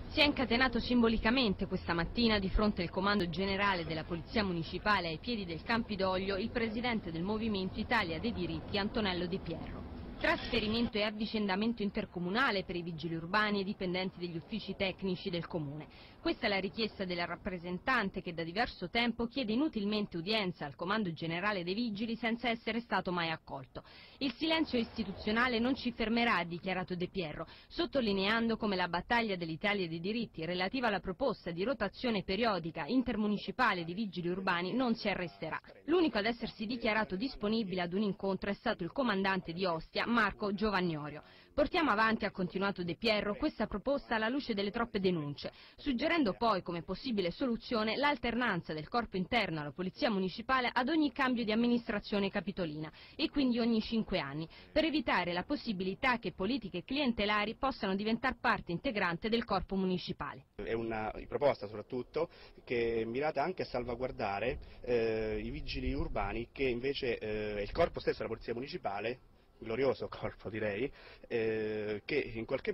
Si è incatenato simbolicamente questa mattina di fronte al comando generale della Polizia Municipale ai piedi del Campidoglio il presidente del Movimento Italia dei Diritti Antonello De Pierro. Trasferimento e avvicendamento intercomunale per i vigili urbani e dipendenti degli uffici tecnici del Comune. Questa è la richiesta della rappresentante che da diverso tempo chiede inutilmente udienza al Comando Generale dei Vigili senza essere stato mai accolto. Il silenzio istituzionale non ci fermerà, ha dichiarato De Pierro, sottolineando come la battaglia dell'Italia dei Diritti relativa alla proposta di rotazione periodica intermunicipale di vigili urbani non si arresterà. L'unico ad essersi dichiarato disponibile ad un incontro è stato il comandante di Ostia, Marco Giovagnorio. Portiamo avanti, ha continuato De Pierro, questa proposta alla luce delle troppe denunce, suggerendo poi come possibile soluzione l'alternanza del corpo interno alla Polizia Municipale ad ogni cambio di amministrazione capitolina e quindi ogni 5 anni, per evitare la possibilità che politiche clientelari possano diventare parte integrante del corpo municipale. È una proposta soprattutto che è mirata anche a salvaguardare i vigili urbani, che invece è il corpo stesso della Polizia Municipale, glorioso corpo direi, che in qualche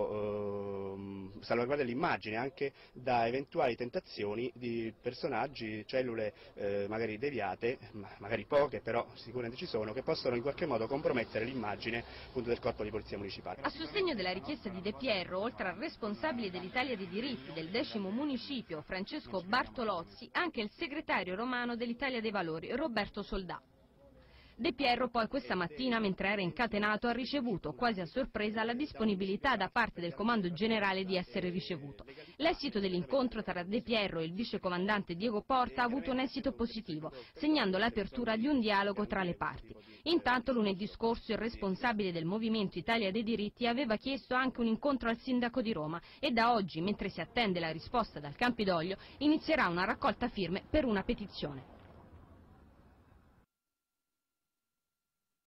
modo salvaguarda l'immagine anche da eventuali tentazioni di personaggi, cellule magari deviate, magari poche però sicuramente ci sono, che possono in qualche modo compromettere l'immagine appunto del corpo di Polizia Municipale. A sostegno della richiesta di De Pierro, oltre al responsabile dell'Italia dei Diritti del 10° municipio Francesco Bartolozzi, anche il segretario romano dell'Italia dei Valori Roberto Soldà. De Pierro poi questa mattina, mentre era incatenato, ha ricevuto, quasi a sorpresa, la disponibilità da parte del comando generale di essere ricevuto. L'esito dell'incontro tra De Pierro e il vicecomandante Diego Porta ha avuto un esito positivo, segnando l'apertura di un dialogo tra le parti. Intanto lunedì scorso il responsabile del Movimento Italia dei Diritti aveva chiesto anche un incontro al sindaco di Roma e da oggi, mentre si attende la risposta dal Campidoglio, inizierà una raccolta firme per una petizione.